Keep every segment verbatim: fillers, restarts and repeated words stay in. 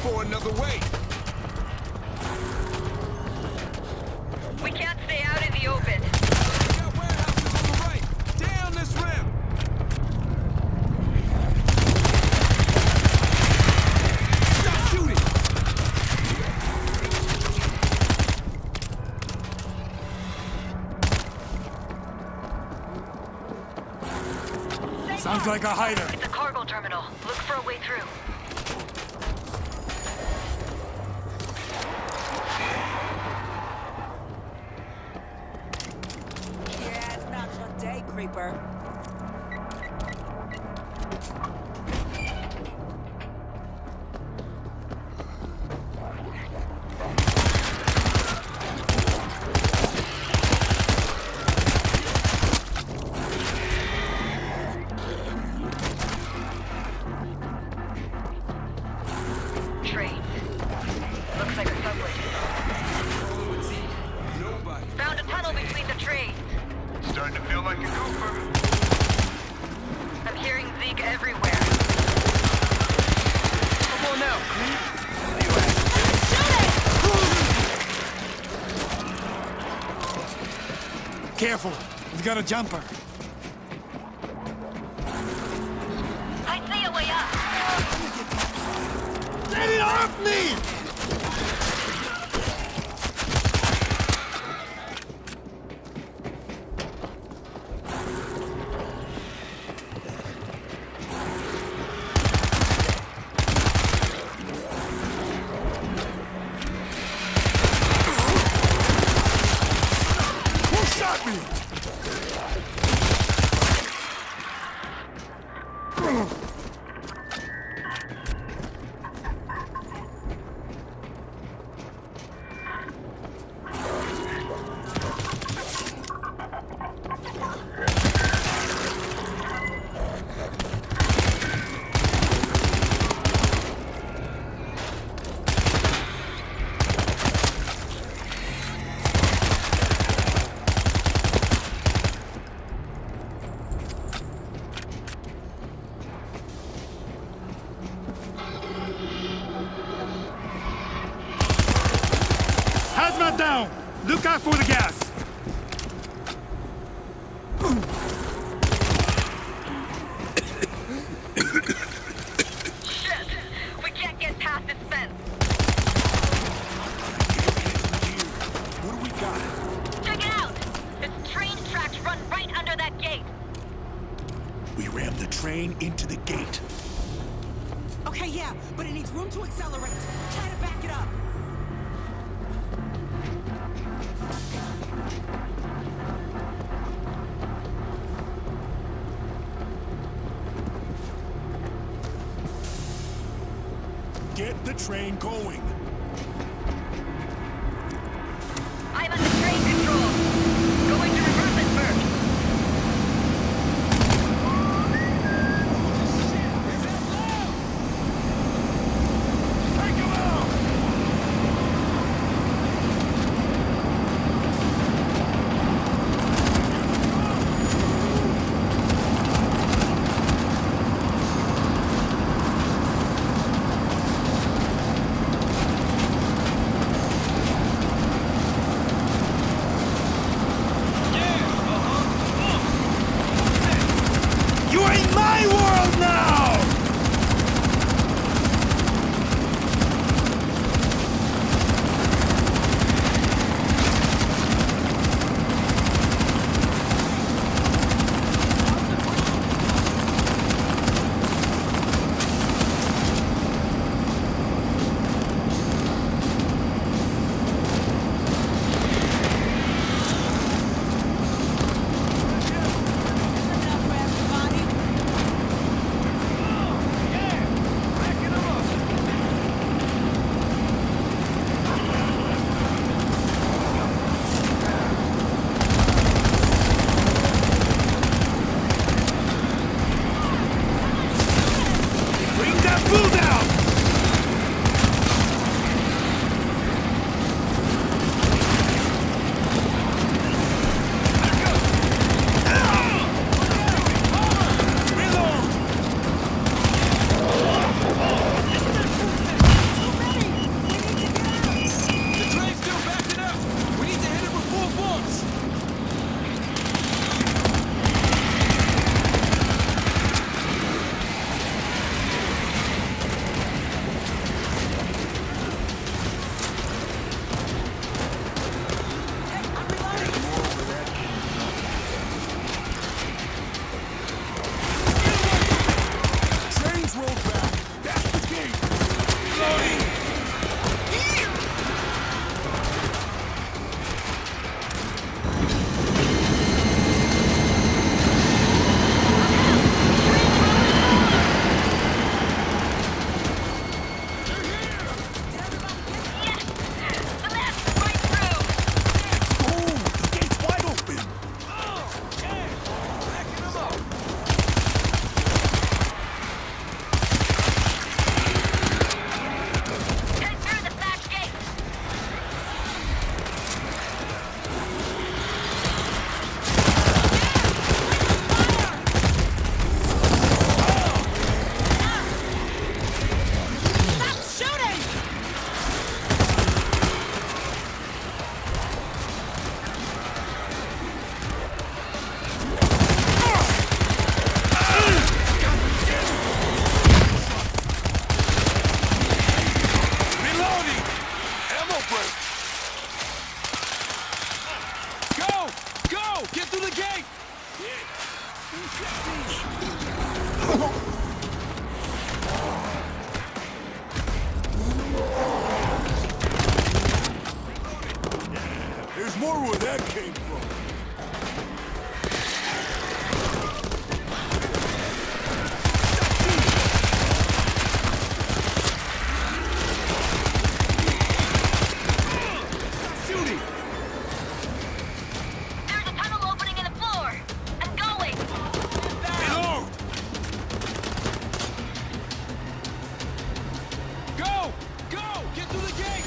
for another way. We can't stay out in the open. We got warehouses on the right. Down this ramp. Stop shooting. Sounds like a hider. It's a cargo terminal. Look for a way through. Yeah, it's not your day, creeper. Train. Looks like a subway. Nobody. Found a tunnel between the trains. Starting to feel like a goofer. I'm hearing Zeke everywhere. Come on now, creep. Careful, we've got a jumper. I see a way up. Get it off me! Who shot me? Hazmat down! Look out for the gas! Shit! We can't get past this fence. What do we got? Check it out! This train tracks run right under that gate. We rammed the train into the gate. Okay, yeah, but it needs room to accelerate. Try to back it up. Get the train going. I'm under train control. Going to reverse it first. Take him out! There's more where that came from. Shooting! There's a tunnel opening in the floor. I'm going. Reload! Go! Go! Get through the gate!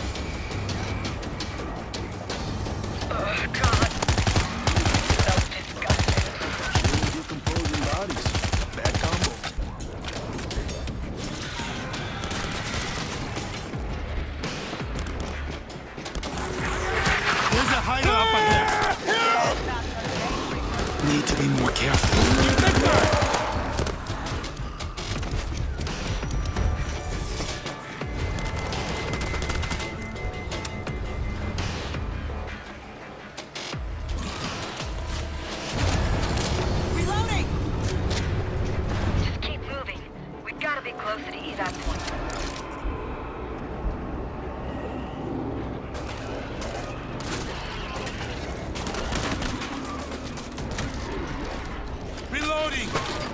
Oh, God. So disgusting. Decomposing bodies. Bad combo. There's a hideout up ahead. Need to be more careful. Reloading! Just keep moving. We've got to be closer to evac point. Reloading!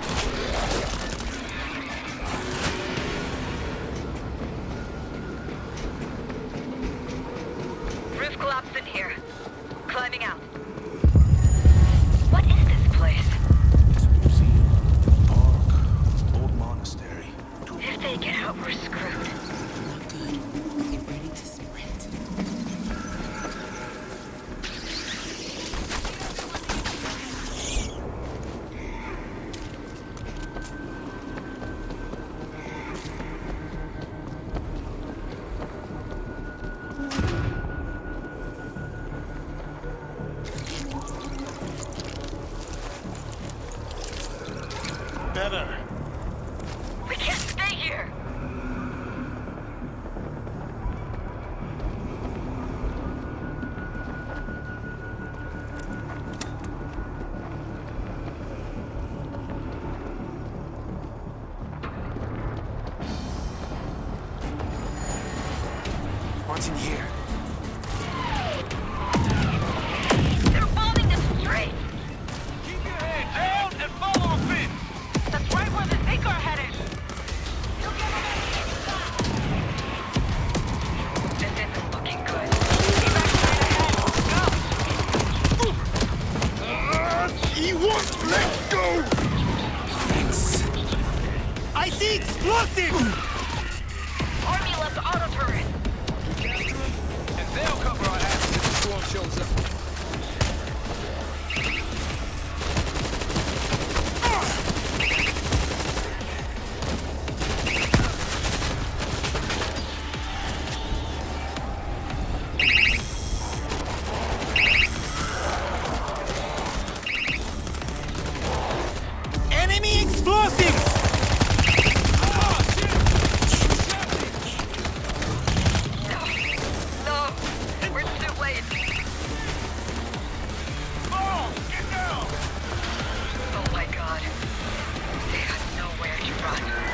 Roof collapsed in here. Climbing out. What is this place? It's a museum, park, old monastery. If they get out, we're screwed. Not good. Get ready to sprint. Better. We can't stay here. What's in here? They're bombing the street. Keep your head down and follow a fit! That's right where they think are headed. This isn't looking good. Evac ahead. Go! He won't let go! Thanks. I see explosives! Army left auto turret. And they'll cover our asses if the storm shows up. Enemy explosives! No, we're too late. Bomb! Get down! Oh my God. They have nowhere to run.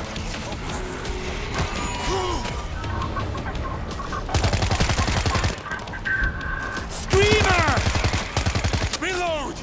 Screamer! Reload!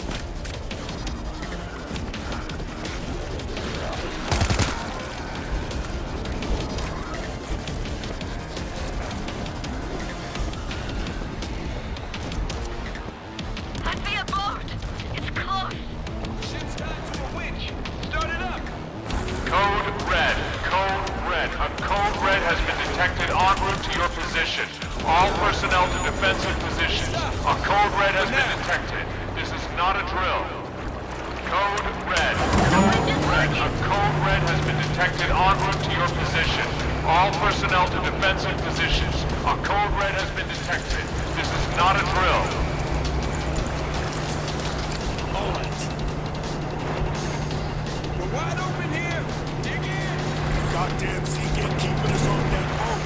I see a boat. It's close. Ship's tied to a winch. Start it up! Code Red. Code Red. A Code Red has been detected en route to your position. All personnel to defensive positions. A Code Red has been detected. This is not a drill. Code Red. Code Red. A Code Red has been detected en route to your position. All personnel to defensive positions. A Code Red has been detected. This is not a drill. All right. We're wide open here! Dig in! Goddamn Seagate keeping us on that boat.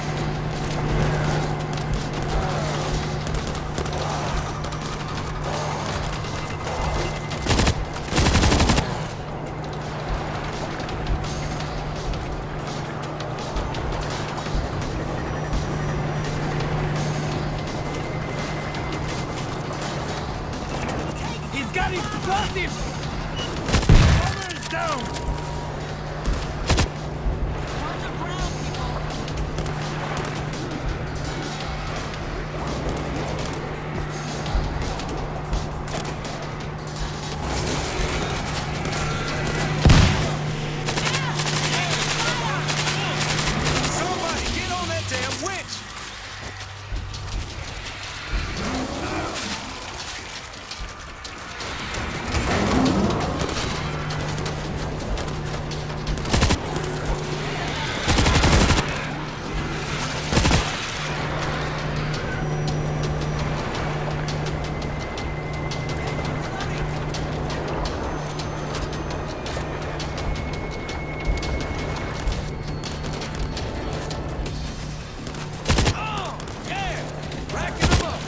down! Watch the ground, people. Somebody get on that damn winch! Oh, yeah! Racking them up!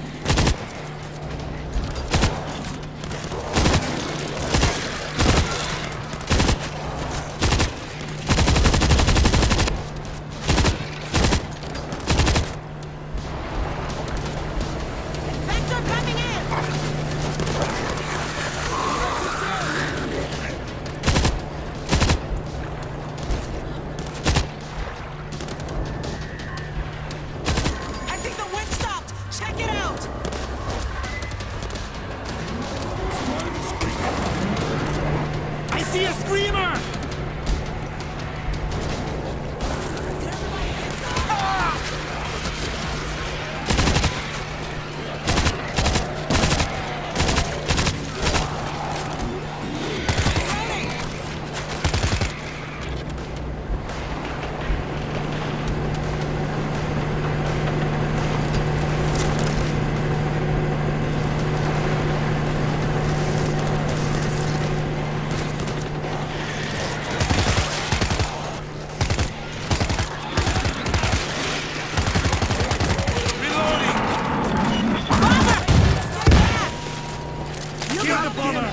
Vector coming in! I think the wind stopped! Check it out! I see a screamer! Reloading! Bomber! Stay back! You Kill the got bomber!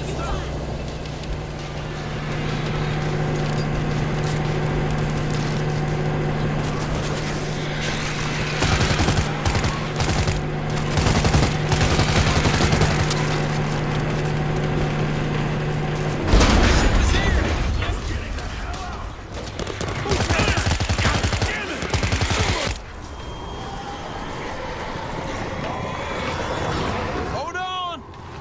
Hold on!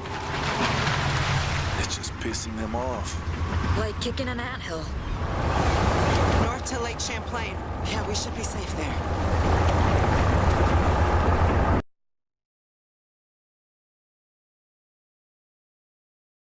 It's just pissing them off. Like kicking an anthill. north to Lake Champlain. Yeah, we should be safe there.